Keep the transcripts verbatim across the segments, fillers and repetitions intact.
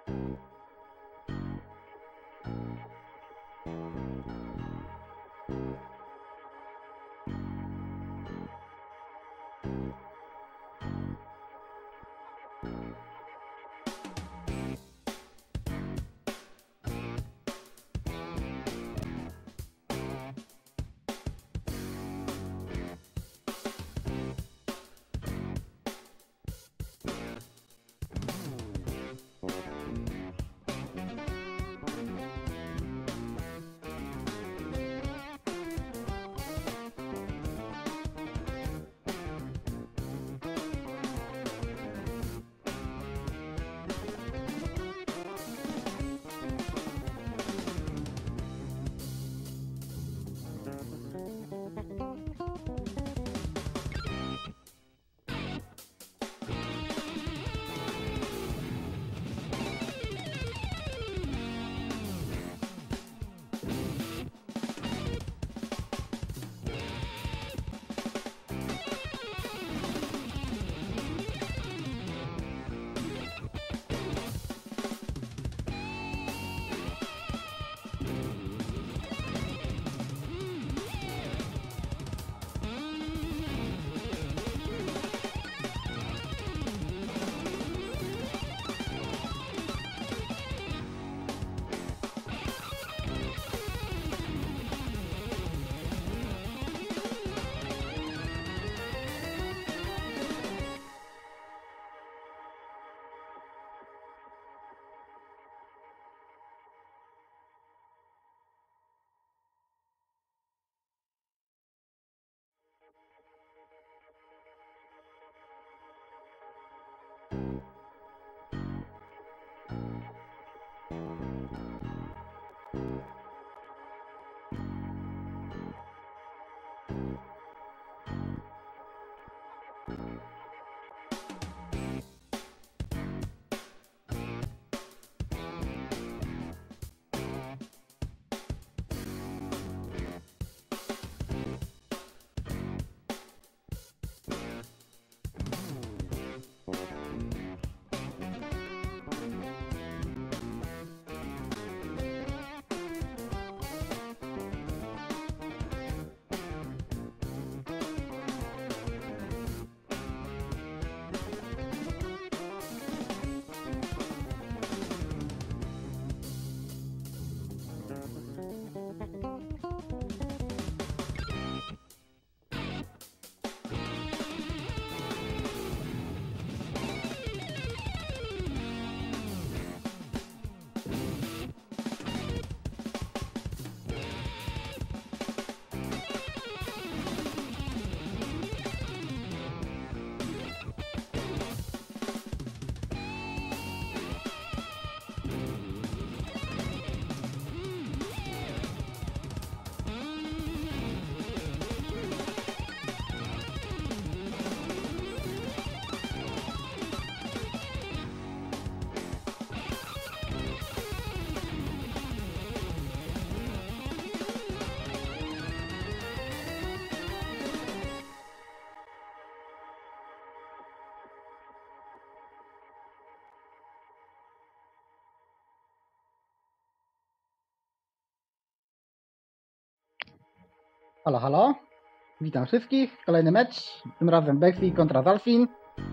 Halo, halo. Witam wszystkich. Kolejny mecz. Tym razem Bexy kontra Zalfin.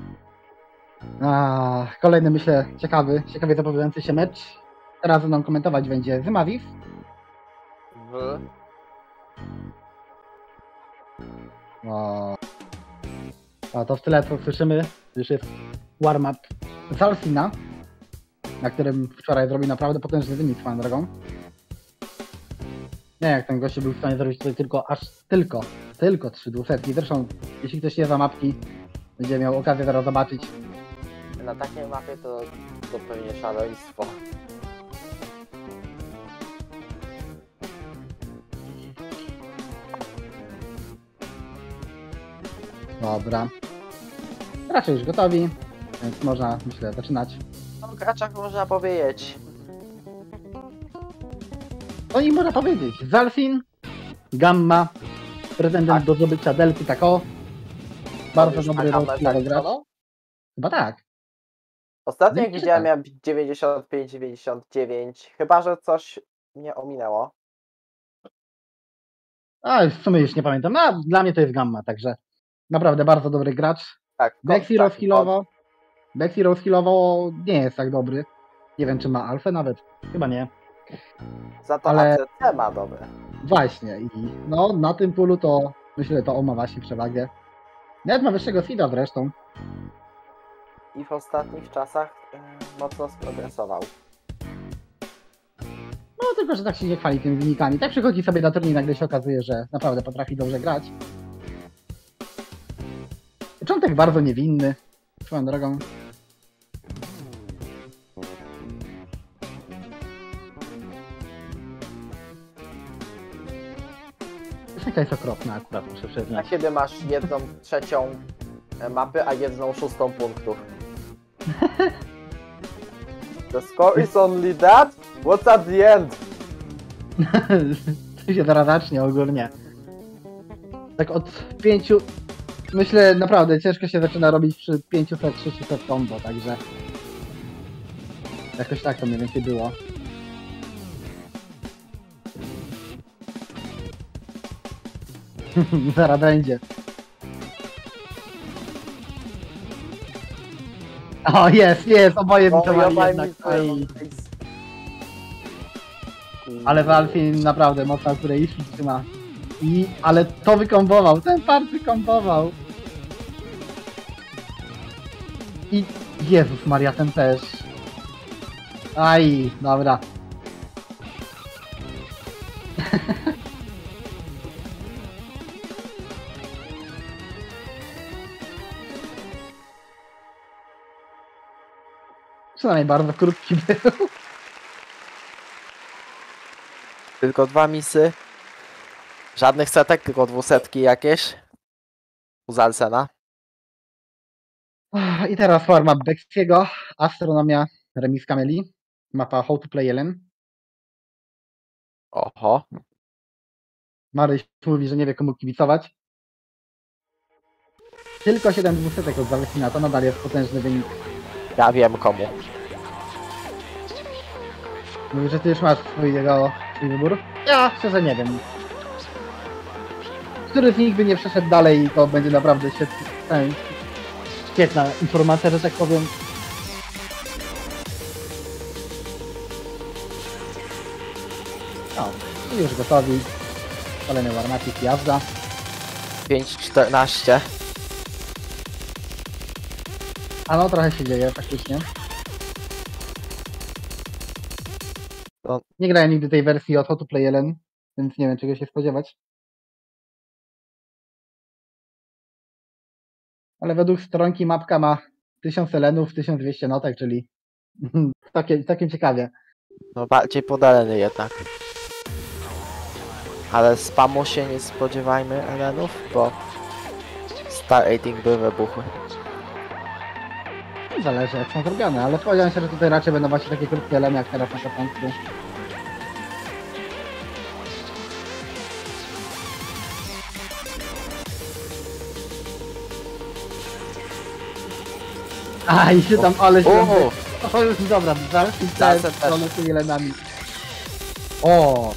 A, kolejny, myślę, ciekawy, ciekawie zapowiadający się mecz. Teraz ze mną komentować będzie Zymavis. W. O. A to w tyle, co słyszymy, już jest warm-up Zalfina, na którym wczoraj zrobił naprawdę potężny wynik swoją drogą. Nie wiem, jak ten gościu był w stanie zrobić tutaj tylko, aż tylko, tylko trzy dwusetki. Zresztą, jeśli ktoś nie zna mapki, będzie miał okazję zaraz zobaczyć. Na takiej mapie to, to pewnie szaleństwo. Dobra. Raczej już gotowi, więc można, myślę, zaczynać. O graczach można powiedzieć. No i można powiedzieć, Zalfin, Gamma, pretendent Tak. do zdobycia Delty, tak o. Bardzo Już dobry na rok kamerę dla gracz. zaliczono? Chyba tak. Ostatnio No jak i widziałem tak. miałem dziewięćdziesiąt pięć dziewięćdziesiąt dziewięć. Chyba że coś mnie ominęło. A, w sumie już nie pamiętam. No, dla mnie to jest gamma, także naprawdę bardzo dobry gracz. Tak, kod Bexi taki, kod. rozhealował. Bexi rozhealował nie jest tak dobry. Nie wiem, czy ma alfę nawet. Chyba nie. Za to ale- A C C ma dobre. Właśnie. I no, na tym polu to myślę, to on ma właśnie przewagę. Nawet ma wyższego seeda zresztą. I w ostatnich czasach e, mocno sprogresował. No tylko, że tak się nie chwali tymi wynikami. Tak przychodzi sobie na turniej i nagle się okazuje, że naprawdę potrafi dobrze grać. Początek bardzo niewinny. Swoją drogą. Piosenka jest okropna akurat, muszę A przyznać. kiedy masz jedną trzecią e, mapy, a jedną szóstą punktów? The score is only that? What's at the end? To się zaraz zacznie ogólnie. Tak od pięciu... Myślę, naprawdę ciężko się zaczyna robić przy pięciuset sześciuset combo, także... Jakoś tak to mniej więcej było. Zaraz będzie. O, jest, jest, oboje O, witowali obaj jednak. mi Aj. to- Ale Valfin naprawdę mocno akuratnie trzyma. I, ale to wykombował, ten part wykombował. I Jezus Maria, ten też. Aj, dobra. Przynajmniej bardzo krótki był. Tylko dwa misy. Żadnych setek, tylko dwusetki jakieś. U Zalsena. I teraz forma Bexiego, Astronomia, remis Kameli, mapa How to Play Ellen. Oho. Maryś mówi, że nie wie komu kibicować. Tylko siedem dwusetek od Zalesina, to nadal jest potężny wynik. Ja wiem komu. Mówi, że ty już masz swój, jego, swój wybór? Ja szczerze nie wiem. Który z nich by nie przeszedł dalej, to będzie naprawdę świetna, świetna informacja, że tak powiem. No, i już gotowi. Kolejny Warmatic, jazda. pięć czternaście. A no, trochę się dzieje faktycznie. No. Nie grałem nigdy tej wersji od How to Play Ellen, więc nie wiem czego się spodziewać. Ale według stronki mapka ma tysiąc elenów, tysiąc dwieście notek, czyli takie, całkiem ciekawie. No bardziej podaleny jednak. Ale spamu się nie spodziewajmy Elenów, bo Star Rating były wybuchły. Zależy jak są zrobione, ale spodziewam się, że tutaj raczej będą właśnie takie krótkie elemy jak teraz na początku. A i się tam, ale się tam... Uuu, O, już dobra, zaraz i Zaraz teraz też. stronę tymi elenami. O,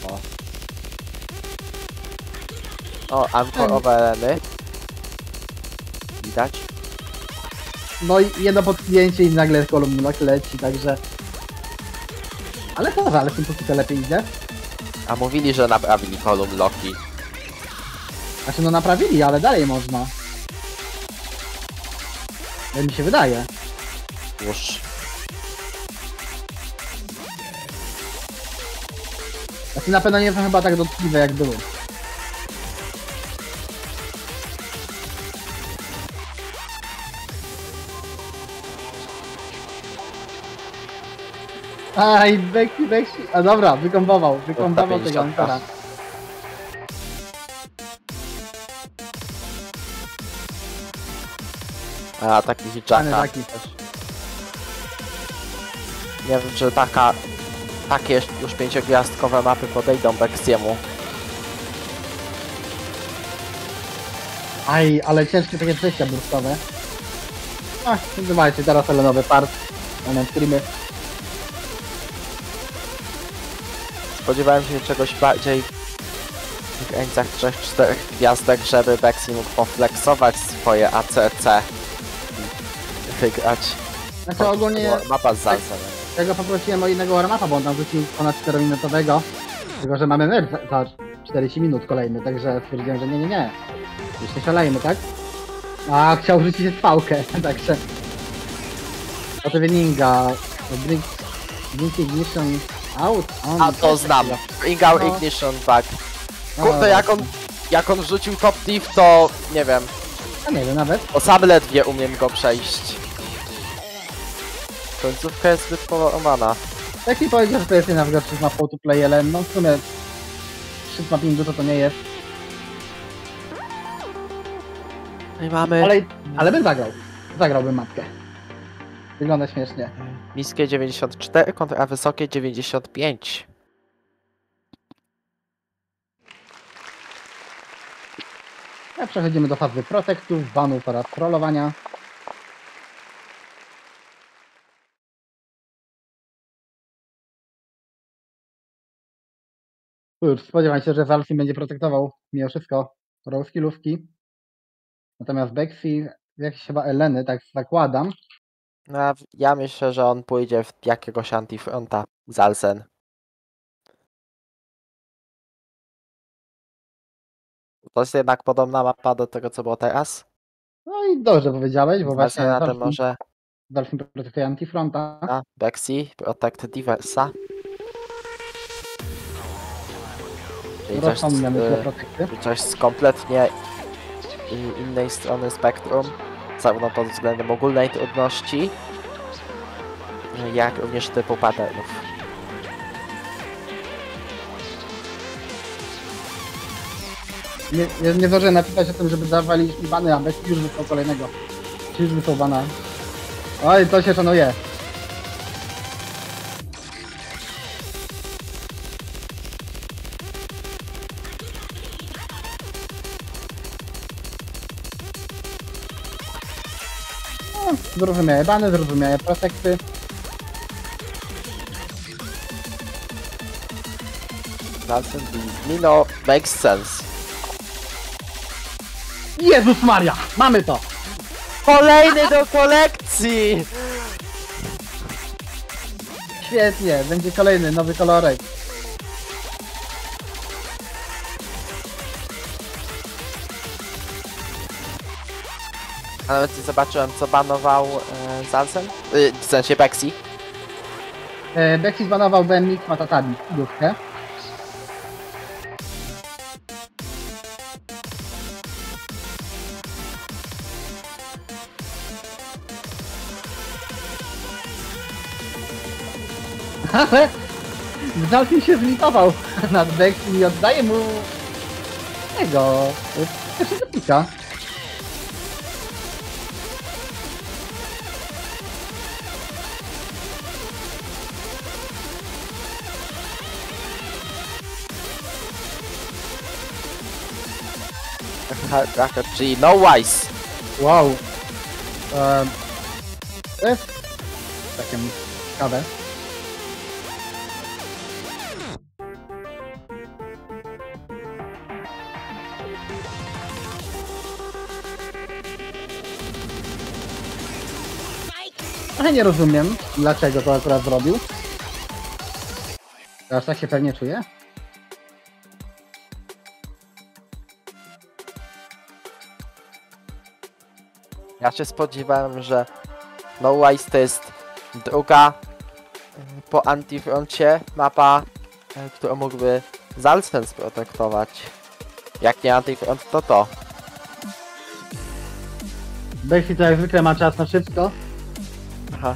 o, ankorowe Eleny. Widać. no i jedno podklięcie i nagle kolumnulak leci, także... Ale to ale tym póki to lepiej idzie. A mówili, że naprawili kolumn Loki. Znaczy no naprawili, ale dalej można. Jak mi się wydaje. Już. Znaczy na pewno nie są chyba tak dotkliwe jak były. Aj, Becky, Becky. A dobra, wykombował, wykombował tego pięćdziesiąt. Ankara. A takich Fajny Jacka. taki też. Nie wiem, czy taka, takie już pięciogwiazdkowe mapy podejdą Bexiemu. Aj, ale ciężkie takie przejścia burstowe. Ach, zobaczcie, teraz elenowy part. One streamy. Spodziewałem się czegoś bardziej w granicach trzech czterech gwiazdek, żeby Bexy mógł poflexować swoje A C C i wygrać. Znaczy ogólnie Mapa z Zalsem. tego poprosiłem o innego warmapa, bo on tam wrócił ponad czterominutowego. Tylko, że mamy nerw za czterdzieści minut kolejny, także stwierdziłem, że nie, nie, nie. Już nie szalejmy, tak? A chciał wrzucić spałkę, także... Oto Winninga, Blink, Blink Ignition out. On A to znam. Bring out No. ignition, tak. No, Kurde, jak on, jak on wrzucił top div, to nie wiem. a nie wiem nawet. O sam ledwie umiem go przejść. Końcówka jest zbyt połamana. Jak mi powiedział, że to jest jedna z gorszych map to play, ale no w sumie trzy mapping dużo to nie jest. No i mamy Ale, ale bym zagrał. Zagrałbym mapkę. Wygląda śmiesznie. niskie dziewięćdziesiąt cztery kontra wysokie dziewięćdziesiąt pięć. A przechodzimy do fazy protektów, banów oraz trollowania. Tu już spodziewam się, że Zalsim będzie protektował mimo wszystko roll skillówki. Natomiast Bexy, jakieś chyba Eleny, tak zakładam. No, a w- ja myślę, że on pójdzie w jakiegoś antifronta Zalsen. To jest jednak podobna mapa do tego, co było teraz. No i dobrze powiedziałeś, bo właśnie Właśnie na tym Zalsim, może Zalsim protektuje antifronta. a, Bexy, Protect Diversa. Czyli coś, Rosną z, na myślę y, protekty. coś z kompletnie i- innej strony spektrum, zarówno pod względem ogólnej trudności, jak również typu patternów. Nie, nie, nie zdążyłem napisać o tym, żeby zawalić mi bany, a Bexy już wysłał kolejnego. Czy już wysłał bana. Oj, to się szanuje. No, zrozumiałe bany, zrozumiałe protekty. Zalsen Mino makes sense. Jezus Maria! Mamy to! Kolejny do kolekcji! Świetnie, będzie kolejny, nowy kolorek. A nawet nie zobaczyłem, co banował e, Zalsen. Y, w sensie Bexy. E, Bexy zbanował B M X Matatami, dówkę. Ale Zalsin się zlitował nad Bexy i oddaje mu tego, pierwszy zapika. Hard Rocket, czyli No Wise. Wow. Um, to jest takie ciekawe. Ale nie rozumiem, dlaczego to akurat zrobił. Teraz tak się pewnie czuję. Ja się spodziewałem, że No Wise to jest druga y, po antifroncie mapa, y, którą mógłby Zalsen sprotektować. Jak nie antifront, to to. Bexy to jak zwykle ma czas na wszystko. Aha.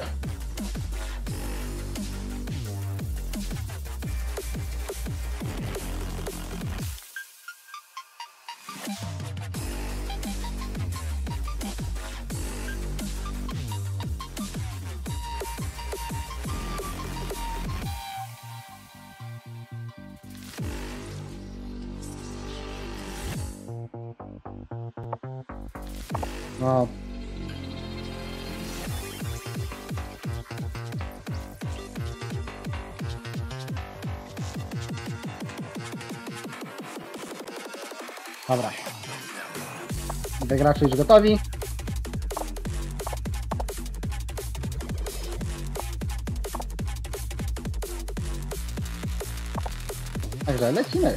No. Dobra. Dwie gracze już gotowi. Także lecimy.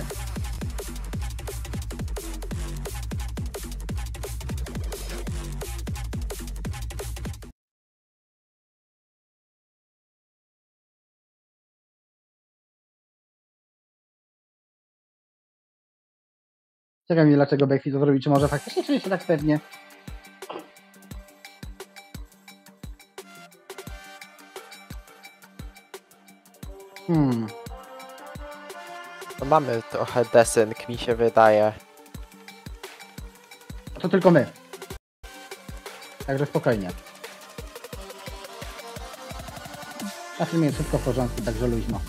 Ciekawe mnie, dlaczego Becky to zrobi, czy może faktycznie czuje się tak pewnie. Hmm. No mamy trochę desynk, mi się wydaje. To tylko my. Także spokojnie. Na filmie jest wszystko w porządku, także luźno.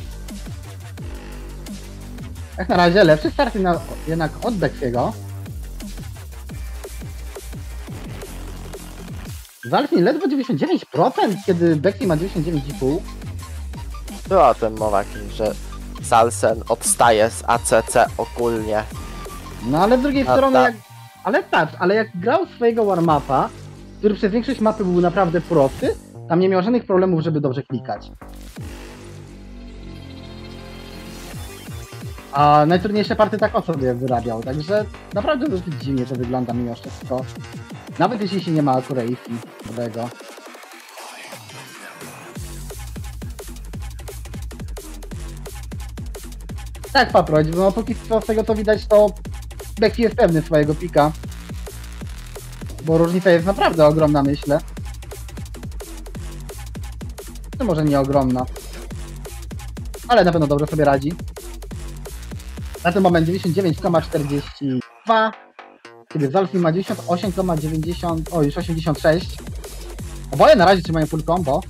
Jak na razie lepszy start na, jednak od Beckiego. Zalfin ledwo dziewięćdziesiąt dziewięć procent, kiedy Becky ma dziewięćdziesiąt dziewięć i pół. Była o tym mowa, że Salsen odstaje z A C C ogólnie. No ale z drugiej A strony, ta- jak, ale patrz, ale jak grał swojego warm-upa, który przez większość mapy był naprawdę prosty, tam nie miał żadnych problemów, żeby dobrze klikać. A najtrudniejsze partie tak o sobie wyrabiał, także naprawdę dosyć dziwnie to wygląda mimo wszystko. Nawet jeśli się nie ma akuratki nowego. Tak, paproć, no póki co z tego co widać, to Becky jest pewny swojego pika. Bo różnica jest naprawdę ogromna, myślę. To może nie ogromna. Ale na pewno dobrze sobie radzi. Na ten moment dziewięćdziesiąt dziewięć przecinek czterdzieści dwa. Kiedy Zalfin ma dziewięćdziesiąt osiem przecinek dziewięćdziesiąt... O, już osiemdziesiąt sześć. Oboje na razie trzymają full combo.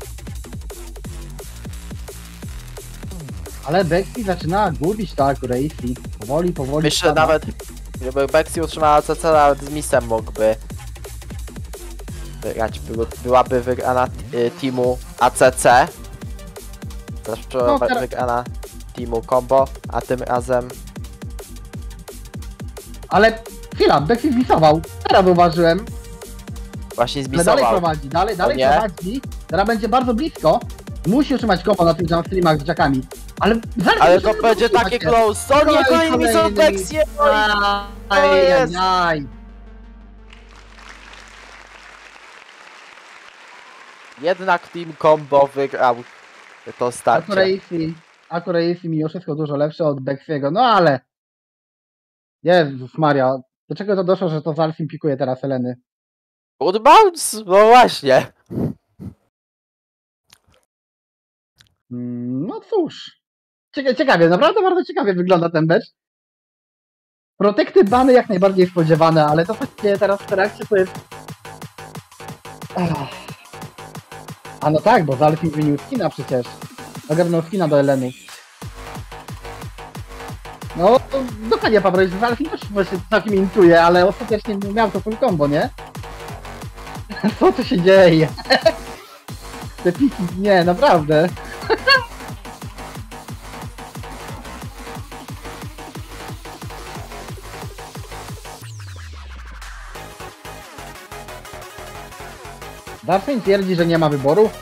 Ale Becky zaczyna gubić to accuracy. Powoli, powoli. Myślę, że spada. nawet gdyby Bexi utrzymała A C C, nawet z Misem mógłby wygrać. Było, byłaby wygrana y, teamu A C C. Też No, no, teraz- wygrana teamu Combo, a tym razem Ale chwila, Becky zmisował. Teraz zauważyłem. właśnie Ale dalej zmisował. prowadzi, dalej, dalej nie? prowadzi. Teraz będzie bardzo blisko. Musi utrzymać kombo na tym jump streamach z jackami. Ale Zalfin Ale już to nie będzie utrzyma takie się. close. O nie, kolejny misą Kolejny Bexi! jest. Ajajaj. Jednak team Combo wygrał to starcie. Accuracy, accuracy mimo wszystko dużo lepsze od Beckiego, no ale... Jezus Maria, do czego to doszło, że to Zalfin pikuje teraz Eleny? Good bounce! No właśnie. Mm, No cóż. Cieka ciekawie, naprawdę bardzo ciekawie wygląda ten mecz. Protekty bany jak najbardziej spodziewane, ale to co się dzieje teraz w trakcie to jest... Ach. A no tak, bo Zalfin wymienił skina przecież. Ogarnął skina do Eleny. No, to dokładnie Paweł, że Zalfin też właśnie całkiem intuje, ale ostatecznie miał to full combo, nie? Co tu się dzieje? Te piki, nie, naprawdę. Darfin twierdzi, że nie ma wyboru.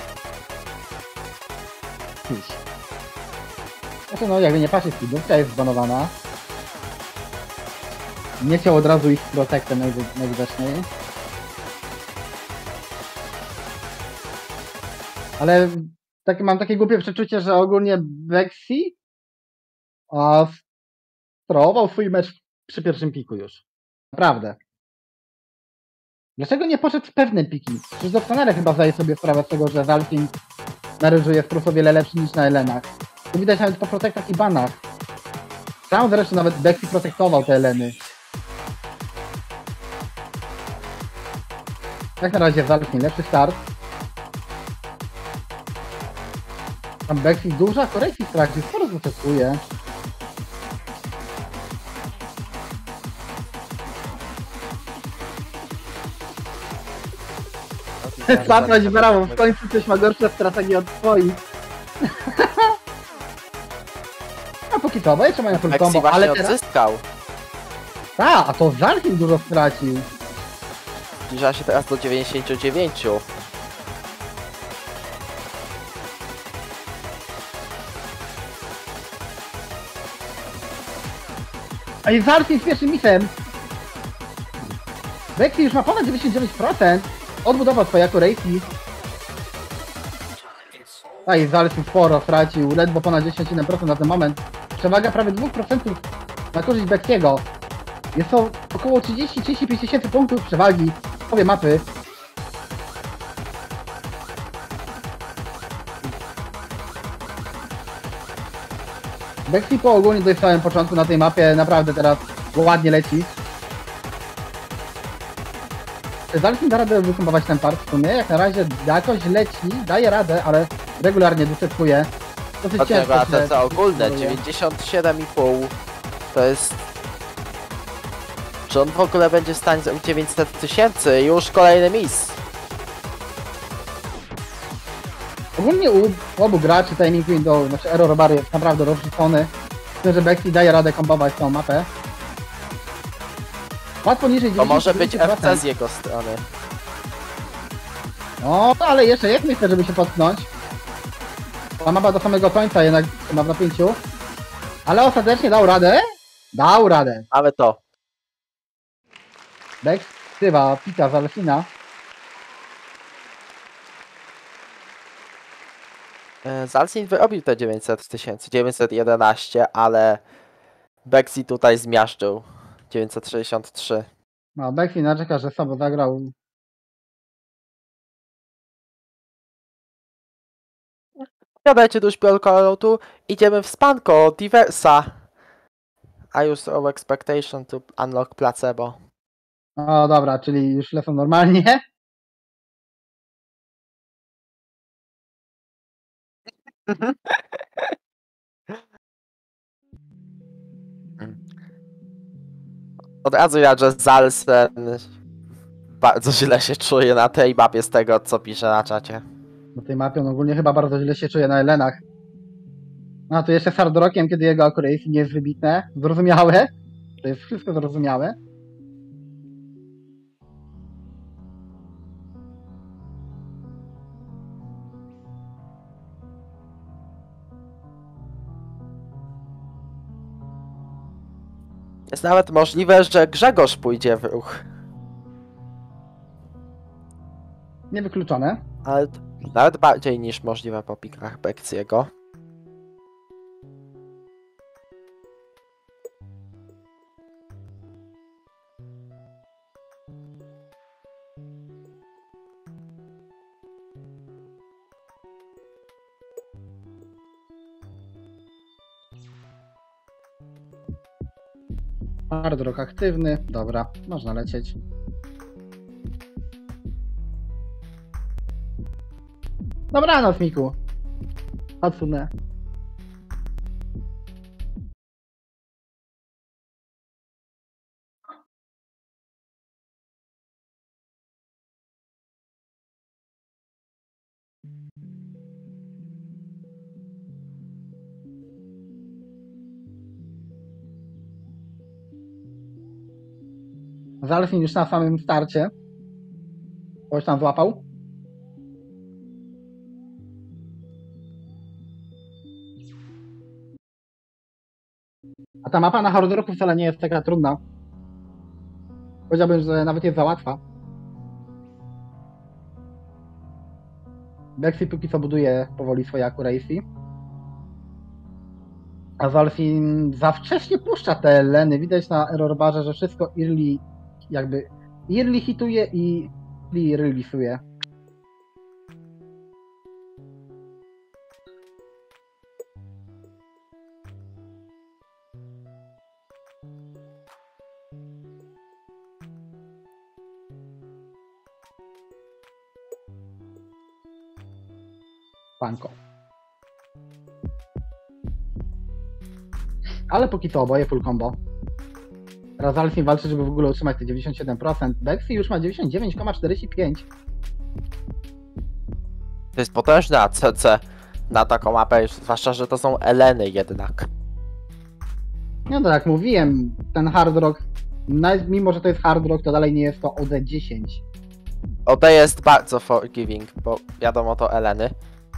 Iś. Znaczy no, jakby nie patrzeć, skidówka jest zbanowana. Nie chciał od razu iść z Protectem najwi- najwidoczniej. Ale tak, mam takie głupie przeczucie, że ogólnie Vexi a, sterował swój mecz przy pierwszym piku już. Naprawdę. Dlaczego nie poszedł w pewne piki? Przecież doskonale chyba zdaje sobie sprawę z tego, że Zalfin na ryżu jest po prostu o wiele lepszy niż na Elenach. To widać nawet po protektach i banach. Sam zresztą nawet Vexi protektował te Eleny. Jak na razie Zalfin lepszy start. Tam Vexi duża korekcji w trakcie, sporo zaskakuje. Zaprać brawo, w końcu coś ma gorsze strategie od twoich. A póki co, bo jeszcze mają full Bexi combo, właśnie ale teraz... odzyskał. A, a to Zalfin dużo stracił. Zbliża się teraz do dziewięćdziesięciu dziewięciu. A i Zalfin z pierwszym misem. Bexy już ma ponad dziewięćdziesiąt dziewięć procent. Odbudował swoje accuracy. A i Zalfin sporo stracił, ledwo ponad dziewięćdziesiąt siedem procent na ten moment. Przewaga prawie dwa procent na korzyść Bexiego. Jest to około trzydzieści do trzydziestu pięciu tysięcy punktów przewagi w obie mapy. Bexy po ogólnie dość samym początku na tej mapie naprawdę teraz ładnie leci. Zalfin da radę wykompować ten part w sumie, jak na razie jakoś leci, daje radę, ale regularnie duseczkuje. Dosyć Od ciężko niego się A T C ogólne kontroluje. dziewięćdziesiąt siedem i pół. To jest... Czy on w ogóle będzie w stanie zrobić dziewięćset tysięcy? Już kolejny miss. Ogólnie u obu graczy timing window, znaczy error bar jest naprawdę rozrzucony. Myślę, że Bexy daje radę kombować tą mapę. Łatwo poniżej To może być dziewięćdziesiąt F C z jego strony. No, ale jeszcze jest miejsce, żeby się potknąć. Ta mapa do samego końca jednak ma w napięciu. Ale ostatecznie dał radę. Dał radę. Mamy to. Bex wzywa pika Zalfina. E, Zalfin wyrobił te dziewięćset tysięcy, dziewięćset jedenaście, ale Bexy tutaj zmiażdżył. dziewięćset sześćdziesiąt trzy. No, Bexy narzeka, że sobie zagrał. Siadajcie do szpiolkolotu, idziemy w spanko Diversa. I use our expectation to unlock placebo. O dobra, czyli już lecą normalnie. Od razu ja, że Zalsen bardzo źle się czuje na tej mapie z tego, co pisze na czacie. Na tej mapie on ogólnie chyba bardzo źle się czuje na Elenach. A tu jeszcze z Hard Rockiem, kiedy jego accuracy nie jest wybitne. Zrozumiałe. To jest wszystko zrozumiałe. Jest nawet możliwe, że Grzegorz pójdzie w ruch. Niewykluczone. Ale nawet bardziej niż możliwe po pikach Bexiego. Hard Rock aktywny. Dobra, można lecieć. Dobranoc, Miku. Odsunę. Zalfin już na samym starcie. Ktoś tam złapał. A ta mapa na Hard Rocku wcale nie jest taka trudna. Powiedziałbym, że nawet jest za łatwa. Bexy póki co buduje powoli swoje accuracy. A Zalfin za wcześnie puszcza te leny. Widać na error barze, że wszystko early jakby early hituje i early release'uje. Panko. Ale póki co oboje full combo. Teraz Zalfin walczy, żeby w ogóle utrzymać te dziewięćdziesiąt siedem procent. Bexy już ma dziewięćdziesiąt dziewięć przecinek czterdzieści pięć. To jest potężne A C C na taką mapę, zwłaszcza, że to są Eleny jednak. No to jak mówiłem, ten Hard Rock Nawet mimo, że to jest hard rock, to dalej nie jest to O D dziesięć. O D jest bardzo forgiving, bo wiadomo to Eleny.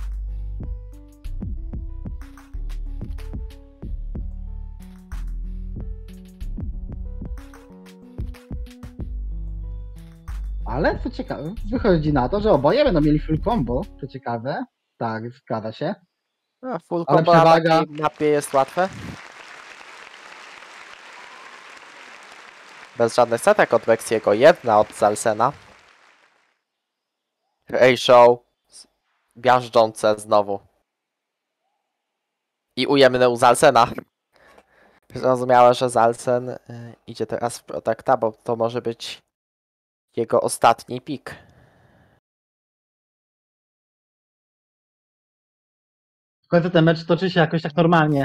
Ale co ciekawe, wychodzi na to, że oboje będą mieli full combo. Co ciekawe. Tak, zgadza się. No, full Ale combo na przewaga- takiej mapie jest łatwe. Bez żadnych setek od Wexiego, jedna od Zalsena. Ray-Show miażdżące znowu. I ujemne u Zalsena. Zrozumiałe, że Zalsen y, idzie teraz w Protecta, bo to może być jego ostatni pik. W końcu ten mecz toczy się jakoś tak normalnie.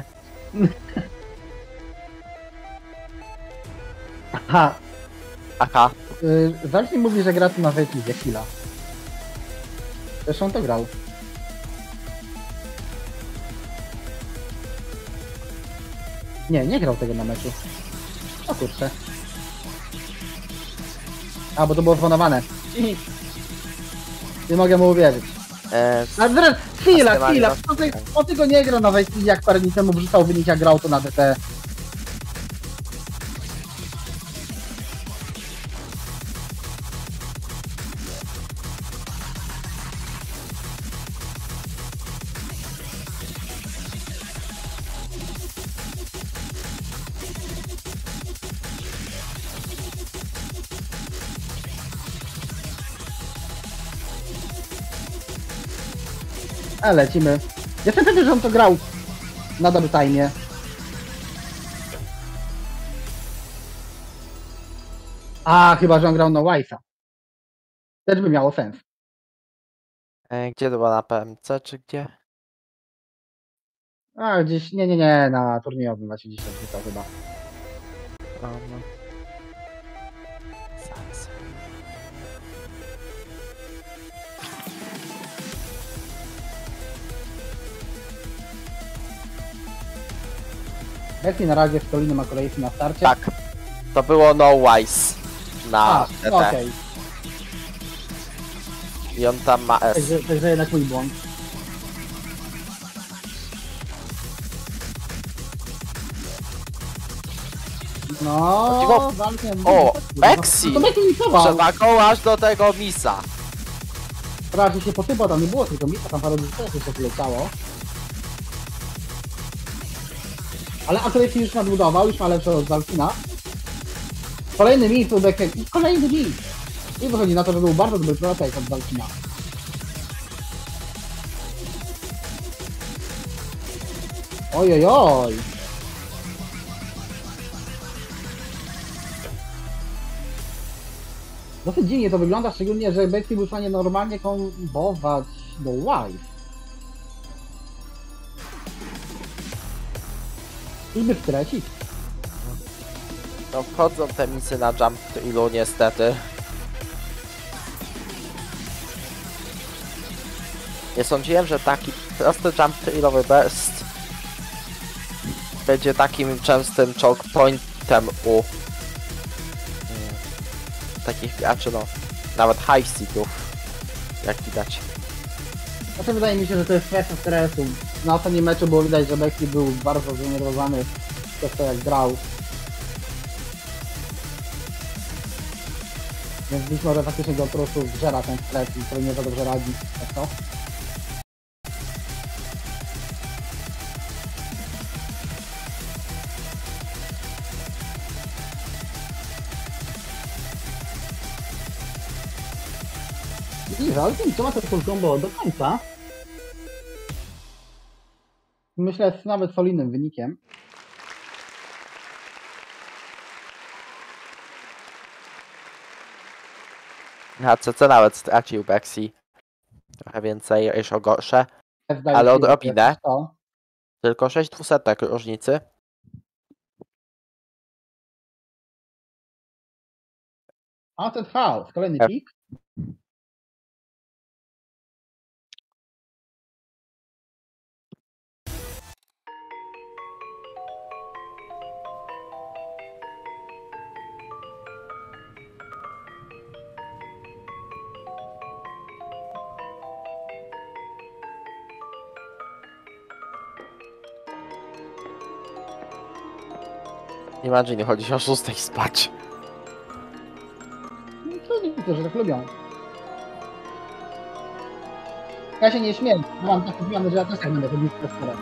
Aha, Aha, yy, zacznij mówi, że gra tu na Wejtlizie chwila. Zresztą to grał. Nie, nie grał tego na meczu. O kurczę. A, bo to było zwonowane. Nie mogę mu uwierzyć. e, A zaraz, chwila, Mastermind, chwila, no. po, ty, po tego nie grał na Wejtlizie, jak parę dni temu wrzucał wynik, jak grał to na D T. A lecimy. Jestem pewien, że on to grał na double time. A, chyba, że on grał na Wise'a. Też by miało sens. e, gdzie to było, na P M C czy gdzie? A, gdzieś, nie, nie, nie, na turniejowym właśnie gdzieś odrzucał chyba. O, no. Zalsen. Messi na razie w Stoliny ma kolejki na starcie. Tak, to było no wise na A, D no T. okej. I on tam ma S. Także, także jednak mój błąd. No, Chodziło- walkę. O, Bexi! No to Bexi misował. Przewagą aż do tego misa. Raczej się posypał, tam nie było tylko misa, tam parę też jeszcze wyleciało. Ale akurat już nadbudował, już ma lepsze od Zalcina. Kolejny mis u Bekem i kolejny mis. I wychodzi na to, że był bardzo dobry protek od Zalcina. Oj, oj, oj. Dosyć dziwnie to wygląda, szczególnie, że Bexi był w stanie normalnie kombować do Wife. I by wkręcić. No wchodzą te misy na jump ilu niestety. Nie sądziłem, że taki prosty jump trailowy burst będzie takim częstym choke pointem u mm, takich graczy, no nawet high seedów, jak widać. Znaczy wydaje mi się, że to jest kwestia stresu. Na ostatnim meczu było widać, że Bexi był bardzo zdenerwowany przez to, jak grał. Więc być może faktycznie go po prostu zżera ten stres i sobie nie za dobrze radzi. Tak to? I Zalcin trzyma to full combo do końca. Myślę z nawet solidnym wynikiem. Na C C nawet stracił Bexi. Trochę więcej, jeszcze gorsze. Zdaje Ale się, odrobinę. że to. Tylko sześć dwusetek różnicy. A ten House, kolejny Tak. pik. Imagine, chodzi o szóstej spać. No, to niektórzy tak lubią. Ja się nie śmieję, bo mam takie zmiany, że ja też tak będę chodził w testerę.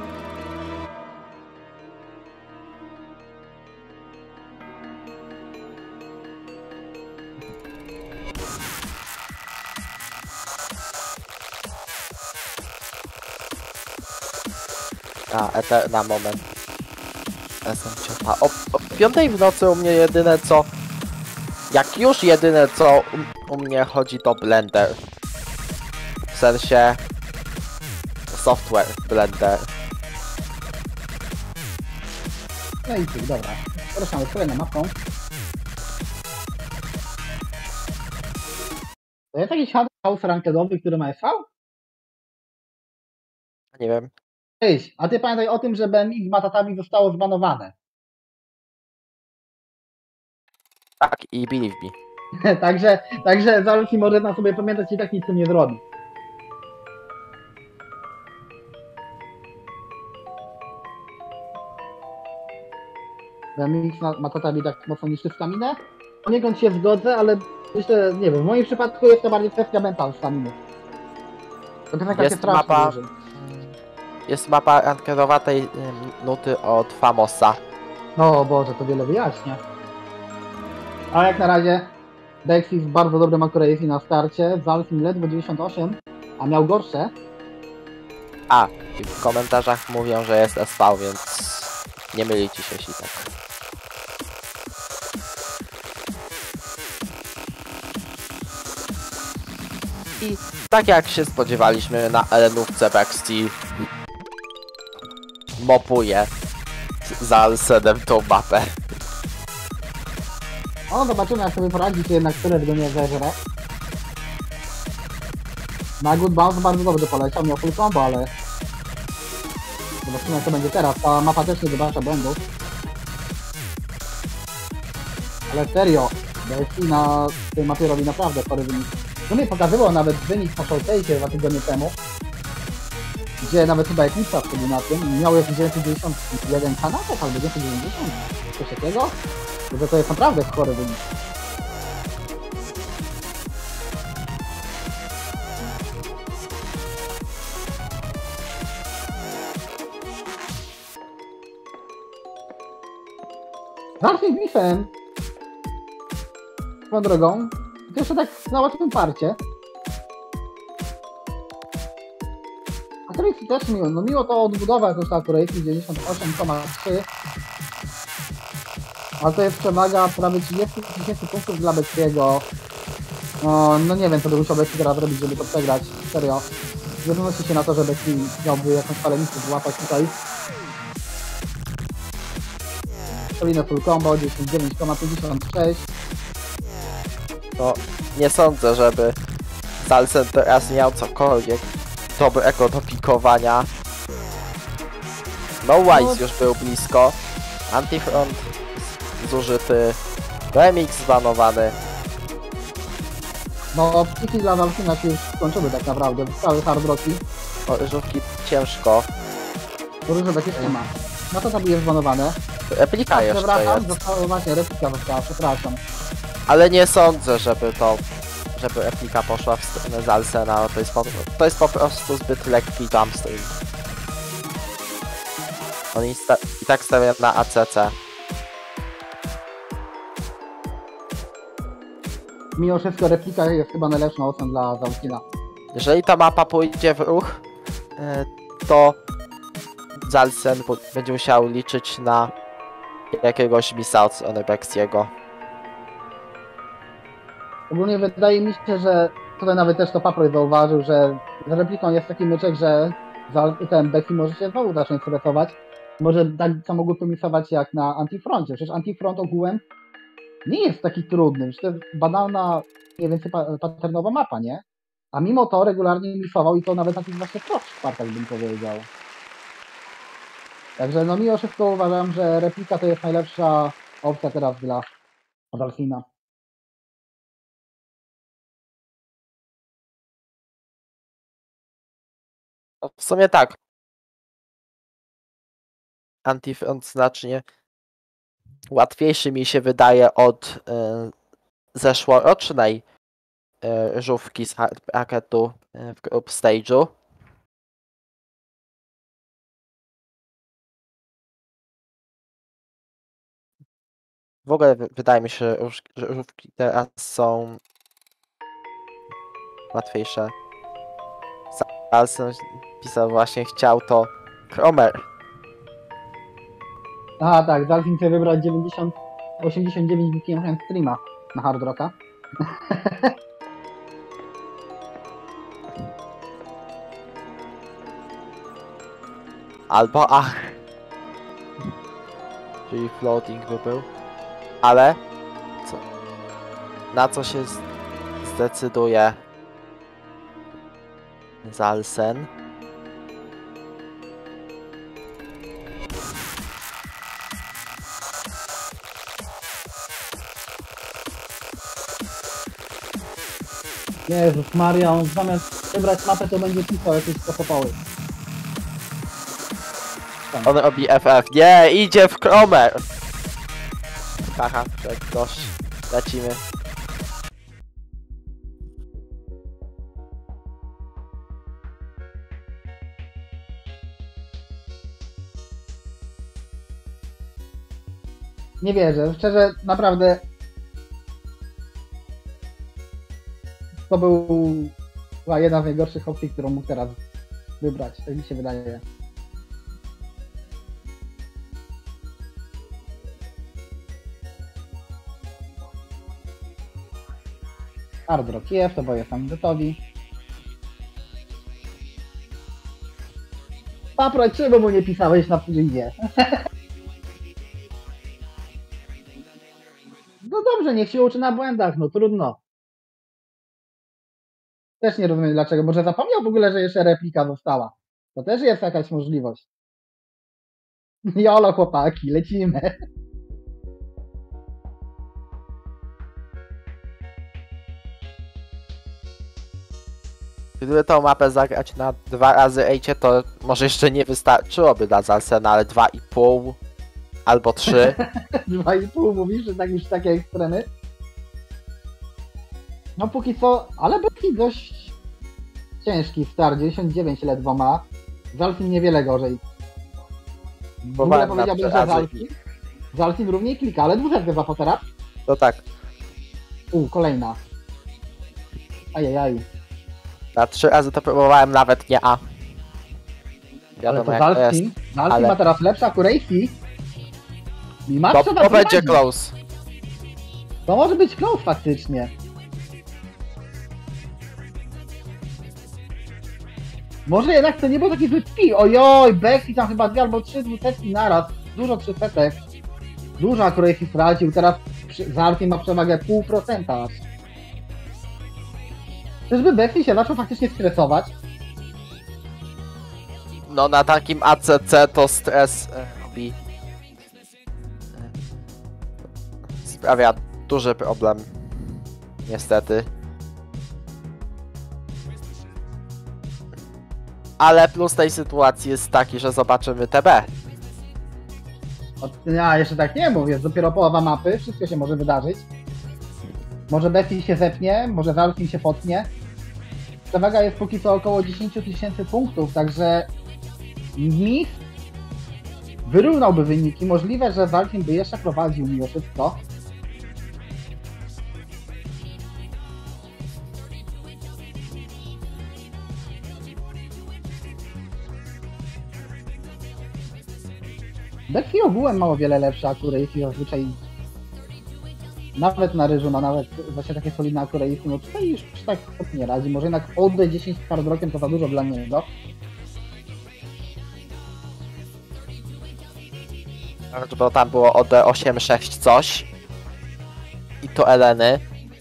A, Ether na moment. Jestem ciopa. O, o piątej w nocy u mnie jedyne co... Jak już jedyne co u, u mnie chodzi to Blender. W sensie... Software Blender. No i cyk, dobra. Ruszamy kolejną mapką. To jest jakiś house rankedowy, który ma S V? Nie wiem. Cześć, a ty pamiętaj o tym, że B M X z matatami zostało zbanowane. Tak, i Believe Me. także, także Zalki może na sobie pamiętać i tak nic tu nie zrobi. B M X ma matatami tak mocno niszczy staminę. Poniekąd się zgodzę, ale myślę, nie wiem, w moim przypadku jest to bardziej kwestia mental staminy. To piosenka się Jest strasznie mapa... dłuży. Jest mapa rankedowa tej ym, nuty od Famosa. No Boże, to wiele wyjaśnia. A jak na razie Dexis bardzo dobrym accuracy na starcie, Zalfin ledwo dziewięćdziesiąt osiem, a miał gorsze. A, i w komentarzach mówią, że jest S V, więc... Nie mylicie się, jeśli tak. I tak jak się spodziewaliśmy, na Elenówce Backsteel mopuje za Alsedem tą mapę. No zobaczymy, jak sobie poradzi, czy jednak Turet go nie zeżre. Na Good Bounce bardzo dobrze poleciał, miał full combo, ale... Zobaczymy, jak to będzie teraz. Ta mapa też nie zobaczy błędów. Ale serio, D S I na tej mapie robi naprawdę chory wynik. To mnie pokazywał nawet wynik na showcase'ie dwa tygodnie temu, gdzie nawet chyba Eclipse wtedy na tym miał jakieś dziewięćset dziewięćdziesiąt jeden kanałów albo dziewięćset dziewięćdziesiąt, coś takiego. To, to jest naprawdę chory wynik. Zacznij Griffem swoją drogą, to jeszcze tak na łatwym parcie. A to jest też miło, no miło to odbudowa jakoś ta accuracy dziewięćdziesiąt osiem przecinek trzy. Ale to jest przewaga prawie trzydzieści tysięcy punktów dla Beckiego. No, no nie wiem, co by musiał Becky teraz zrobić, żeby to przegrać. Serio. Nie wynosi się na to, że Becky miałby jakąś palemnicę złapać tutaj. Kolejne full combo, dziesięćdziesiąt dziewięć przecinek pięćdziesiąt sześć. No, nie sądzę, żeby Salsen teraz miał cokolwiek dobrego do pikowania. No Wise już był blisko. Antifront zużyty. B M X zbanowany. No, piki dla Valkyna się już skończyły tak naprawdę. Cały hard rocki. O, ryżówki ciężko. Różowek jeszcze ma. No to tam jest zbanowane. Replika Tak, jeszcze przepraszam, jest. została właśnie replika została, przepraszam. Ale nie sądzę, żeby to... żeby replika poszła w stronę Zalsena. To jest po, to jest po prostu zbyt lekki jumpstream. On i, sta i tak stawia na A C C. Mimo wszystko replika jest chyba najlepszą oceną dla Valkyna. Jeżeli ta mapa pójdzie w ruch, e, to Zalsen bu- będzie musiał liczyć na jakiegoś missa od Onebexiego. Ogólnie wydaje mi się, że tutaj nawet też to Paproy zauważył, że z repliką jest taki myczek, że za ten Becky może się znowu zacząć stresować. Może tak samo głupio misować jak na Antifroncie. Przecież Antifront ogółem nie jest taki trudny. Przecież to jest banalna, mniej więcej pa- patternowa mapa, nie? A mimo to regularnie misował i to nawet na tych właśnie prostszych partach bym powiedział. Także no mimo wszystko uważam, że replika to jest najlepsza opcja teraz dla Valkyna. No, w sumie tak. Antifront znacznie łatwiejszy mi się wydaje od y, zeszłorocznej y, żówki z hard bracketu y, w group stage'u. W ogóle wy- wydaje mi się, że róż- że żówki teraz są łatwiejsze. Salson pisał właśnie, chciał to Cromer. A tak, Zalfin chce wybrać dziewięćdziesiąt, osiemdziesiąt dziewięć B P M streama na Hard Rocka. Albo ach. Czyli floating by był. Ale co? Na co się z- zdecyduje Zalsen? Jezus Maria, on zamiast wybrać mapę, to będzie pisał jakieś popopały. On robi F F. Nie, idzie w Cromer! Haha, tak dość. Lecimy. Nie wierzę, szczerze, naprawdę. To był była jedna z najgorszych opcji, którą mógł teraz wybrać, tak mi się wydaje. Hard Rock jest, oboje są gotowi. Paproć, czemu mu nie pisałeś na później? No dobrze, niech się uczy na błędach, no trudno. Też nie rozumiem dlaczego, może zapomniał w ogóle, że jeszcze replika została. To też jest jakaś możliwość. Jolo chłopaki, lecimy. Gdyby tą mapę zagrać na dwa razy ejcie, to może jeszcze nie wystarczyłoby dla Zalsena, ale dwa i pół albo trzy. Dwa i pół mówisz, że tak już takie ekstremy? No póki co, ale taki dość ciężki start, dziewięćdziesiąt dziewięć ledwo ma. Zalfin niewiele gorzej. W ogóle Próbowałem na powiedziałbym, trzy że razy. Zalfin, Zalfin równie klika, ale dwusetkę za fotera. To tak, U, kolejna. Ajajaj. na trzy razy to próbowałem nawet nie A. Ale Wiadomo to jak to jest. Zalfin, Zalfin ale- ma teraz lepsze accuracy. I ma To, trzeba to będzie prowadzić. close. To może być close faktycznie. Może jednak to nie był taki zły pi. Ojoj, Becky tam chyba dwie albo trzy dwusetki naraz. Dużo trzysetek. Dużo accuracy stracił. Teraz przy- Zalfin ma przewagę pół procenta aż. Czyżby Becky się zaczął faktycznie stresować? No na takim A C C to stres e, robi. e, Sprawia duży problem. Niestety. Ale plus tej sytuacji jest taki, że zobaczymy T B. O, ja jeszcze tak nie mówię, jest dopiero połowa mapy, wszystko się może wydarzyć. Może Becky się zepnie, może Zalfin się potnie. Przewaga jest póki co około dziesięć tysięcy punktów, także Miss wyrównałby wyniki. Możliwe, że Zalfin by jeszcze prowadził mimo wszystko. Becky ogółem ma o wiele lepsze accuracy, zazwyczaj nawet na ryżu ma nawet właśnie takie solidne accuracy, no tutaj już tak sobie nie radzi, może jednak O D dziesięć z Hard Rockiem to za dużo dla niego. Bo tam było O D osiem sześć coś. I to Eleny.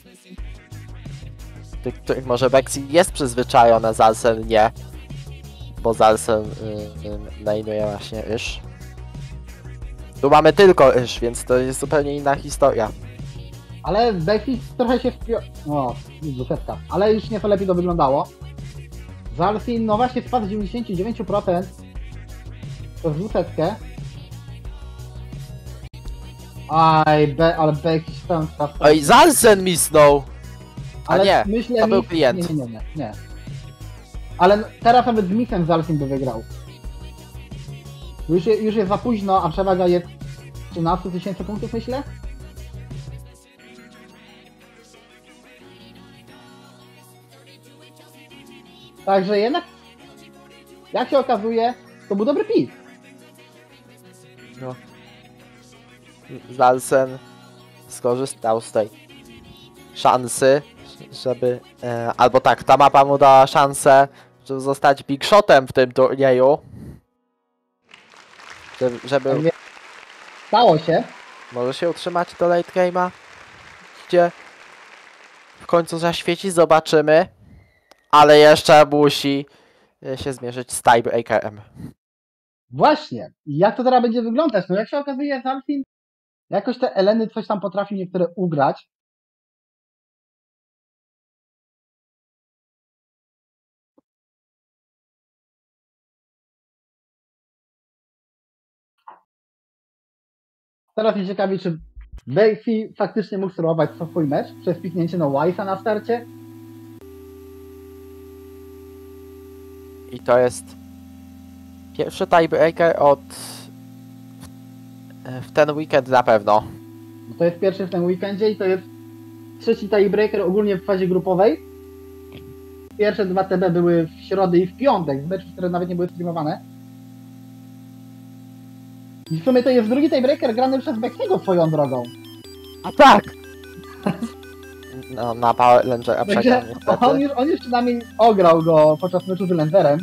Tych, których może Bexy jest przyzwyczajona, Zalsen nie. Bo Zalsen y, y, nainuje właśnie Ryż. Tu mamy tylko Ryż, więc to jest zupełnie inna historia. Ale Becky trochę się wpio... O, dwusetka. Ale już nieco lepiej to wyglądało. Zalfin, no właśnie spadł z dziewięćdziesiąt dziewięć procent. To w dwusetkę. Aj, be, ale be jakiś tam staw. Oj, Zalsen misnął! A Ale nie, myślę, to był mi- klient. Nie, nie, nie, nie. Ale teraz nawet z Mixem Zalfin by wygrał. Już, je, już jest za późno, a przewaga jest trzynaście tysięcy punktów, myślę? Także jednak, jak się okazuje, to był dobry pik. No. Zalsen skorzystał z tej szansy, żeby... E, albo tak, ta mapa mu dała szansę, żeby zostać big shotem w tym turnieju. Żeby, żeby Stało się. może się utrzymać do late game'a, gdzie w końcu zaświeci, zobaczymy. Ale jeszcze musi e, się zmierzyć z tiebreakerem. Właśnie. I jak to teraz będzie wyglądać? No jak się okazuje, Zalfin jakoś te Eleny coś tam potrafi niektóre ugrać. Teraz mnie ciekawi, czy Bakey faktycznie mógł sterować co swój mecz przez piknięcie na Wise'a na starcie. I to jest pierwszy tiebreaker od w, w ten weekend na pewno. No to jest pierwszy w tym weekendzie i to jest trzeci tiebreaker ogólnie w fazie grupowej. Pierwsze dwa T B były w środę i w piątek, z meczów, które nawet nie były streamowane. I w sumie to jest drugi tiebreaker grany przez Bakey'ego swoją drogą. A tak! No, na Power Rangera przegrał Także niestety. on już, on już przynajmniej ograł go podczas meczu z Lenderem.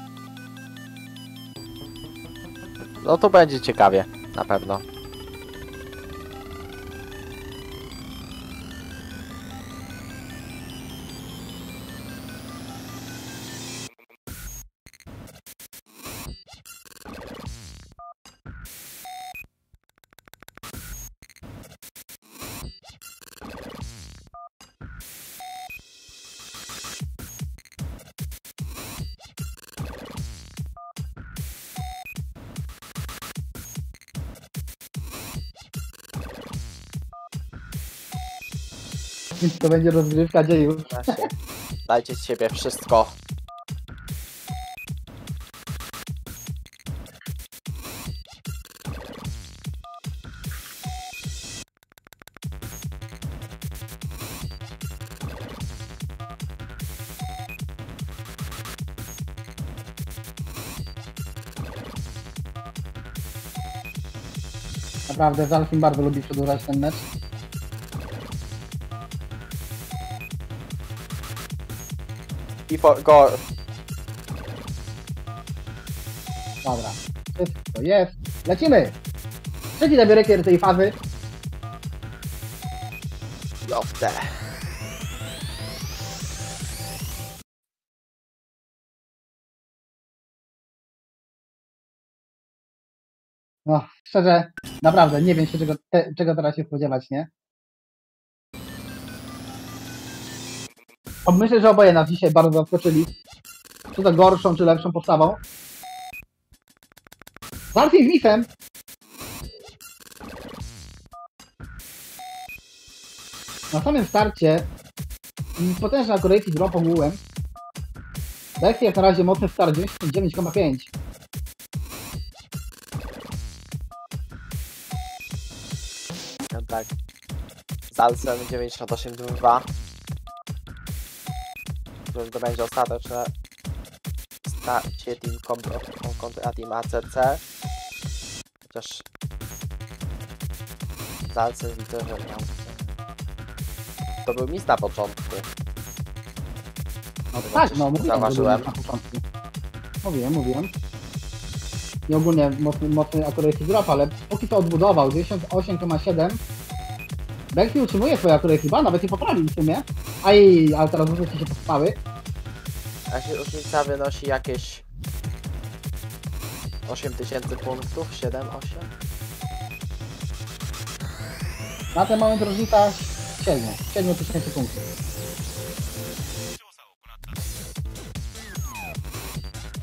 No to będzie ciekawie, na pewno. Więc to będzie rozgrywka dziejów. Właśnie. Dajcie z siebie wszystko. Naprawdę, Zalfin bardzo lubi przedłużać ten mecz. I for go. Dobra, wszystko jest. Lecimy! Trzeci tiebreaker tej fazy. Jopte. No, szczerze, naprawdę, nie wiem się czego, te, czego teraz się spodziewać, nie? Myślę, że oboje nas dzisiaj bardzo zaskoczyli. Czy to gorszą, czy lepszą postawą. Zalfin z Mifem. Na samym starcie potężna korejki z ropą mułem. Lexi jak na razie mocny start, dziewięćdziesiąt dziewięć przecinek pięć. No tak. Zalsen dziewięćdziesiąt osiem przecinek dwa. To będzie ostateczne starcie Team kontra Team A C C. Chociaż Zalsen widzę, że miał... To był mis na początku. No tak, no mówiłem, Zauważyłem. na początku. Mówiłem, mówiłem. I ogólnie mocny, mocny akurat drop, ale póki co odbudował dziewięćdziesiąt osiem przecinek siedem. Bakey utrzymuje swoje akurat chyba, nawet nie poprawił w sumie. Aj, ale teraz rzuty się pospały. A się różnica wynosi jakieś osiem tysięcy punktów? siedem, osiem? Na ten moment różnica siedem, siedem tysięcy punktów.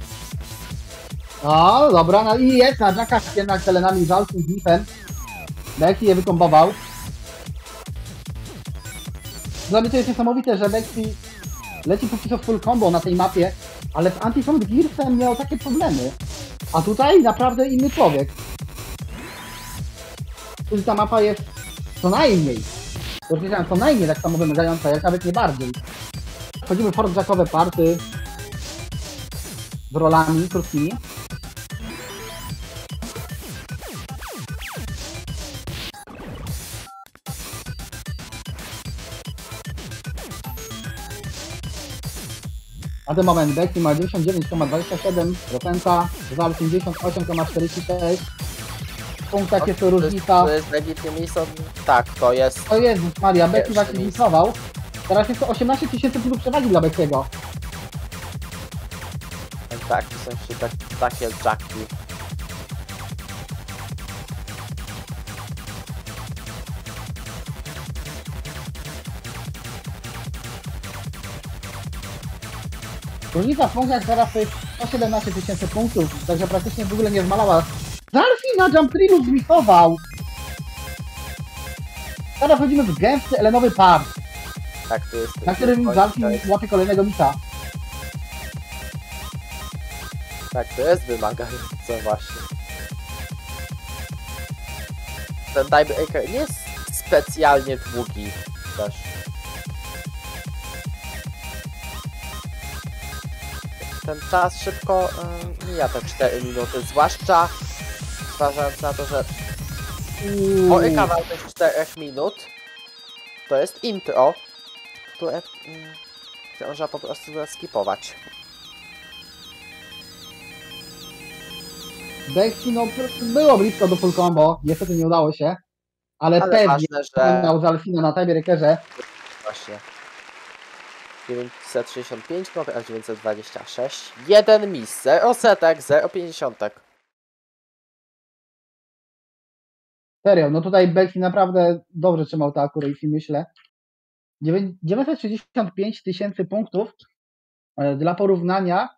O, dobra, no i jest na Jacka jednak telenami z Alfim z Nifem. Bexi je wykombował. Dla mnie to jest niesamowite, że Bexi leci póki co w full combo na tej mapie, ale w Anti-Front Gearsem miał takie problemy. A tutaj naprawdę inny człowiek. Tu ta mapa jest co najmniej, to już wiedziałem, co najmniej tak samo wymagająca, jak nawet nie bardziej. Wchodzimy w Fort-Jackowe party z rolami krótkimi. Na ten moment Bexi ma dziewięćdziesiąt dziewięć przecinek dwadzieścia siedem procent, Zal pięćdziesiąt osiem przecinek czterdzieści sześć. W punktach jest to różnica. To jest legitnie miejsce. Tak, to jest. O Jezus Maria, Bexi Pierwsze właśnie miejsce. zlikwidował. Teraz jest to osiemnaście tysięcy punktów przewagi dla Bexiego. Tak, to są jeszcze tak, takie jacki. Różnica w punktach teraz to jest sto siedemnaście tysięcy punktów, także praktycznie w ogóle nie zmalała. Zalfi na Jump Trillu zlikwidował! Teraz wchodzimy w gęsty elenowy part, Tak, to jest. na którym Zalfi łapie kolejnego mita. Tak, to jest wymagające właśnie. Ten tiebreaker nie jest specjalnie długi też. Ten czas szybko y, mija te cztery minuty, zwłaszcza zważając na to, że o kawałek czterech minut to jest intro, które y, można po prostu skipować. Bexi, no było blisko do full combo, niestety nie udało się, ale, Ale pewnie ważne, że miał Zalfina na tiebreakerze. właśnie dziewięćset sześćdziesiąt pięć, a dziewięćset dwadzieścia sześć. Jeden miss, zero setek, zero pięćdziesiątek. Serio, no tutaj Bexi naprawdę dobrze trzymał te accuracy, myślę. dziewięćset sześćdziesiąt pięć tysięcy punktów. Dla porównania,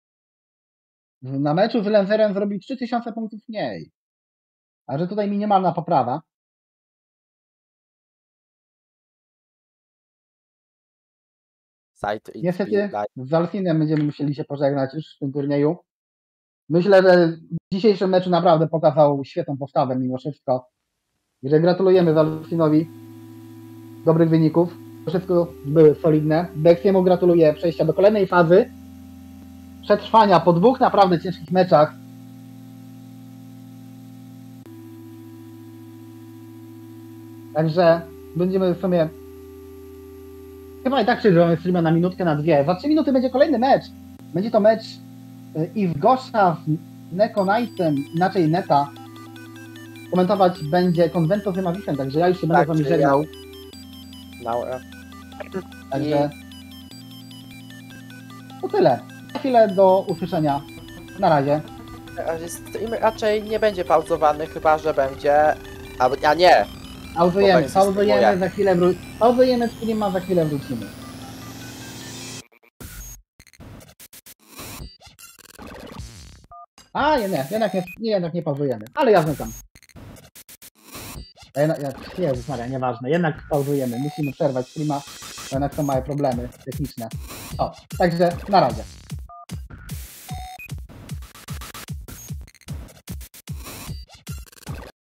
na meczu z Lenzerem zrobił trzy tysiące punktów mniej. A że tutaj minimalna poprawa. Side Niestety z Zalfinem będziemy musieli się pożegnać już w tym turnieju. Myślę, że w dzisiejszym meczu naprawdę pokazał świetną postawę mimo wszystko. I że gratulujemy Zalfinowi dobrych wyników. Wszystko były solidne. Bexiemu gratuluję przejścia do kolejnej fazy. Przetrwania po dwóch naprawdę ciężkich meczach. Także będziemy w sumie chyba i tak przegrywamy streama na minutkę, na dwie. Za trzy minuty będzie kolejny mecz. Będzie to mecz Yves Gosha z Neko Knightem, inaczej Neta. Komentować będzie Convento z Mavisem, także ja już się Tak, będę z wami czyli żegnał. No, Także to tyle. Za chwilę do usłyszenia. Na razie. stream raczej nie będzie pauzowany, chyba że będzie. A, a nie! Pauzujemy, Chłopak pauzujemy, systemuje. za chwilę wró- pauzujemy streama, za chwilę wrócimy. A, nie, nie, jednak nie, nie, jednak nie pauzujemy, ale ja znam. Ja, ja, Jezus Maria, nieważne, jednak pauzujemy, musimy przerwać streama, bo jednak są małe problemy techniczne. O, także na razie.